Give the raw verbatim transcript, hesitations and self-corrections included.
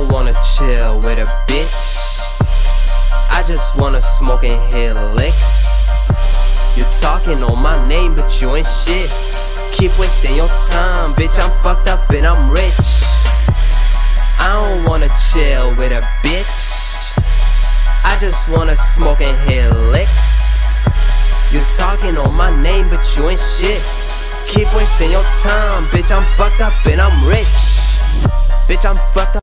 don't wanna chill with a bitch, I just wanna smoke and hit licks. You talking on my name but you ain't shit. Keep wasting your time, bitch, I'm fucked up and I'm rich. I don't wanna chill with a bitch, I just wanna smoke and hit licks. You talking on my name but you ain't shit. Keep wasting your time, bitch, I'm fucked up and I'm rich. Bitch, I'm fucked up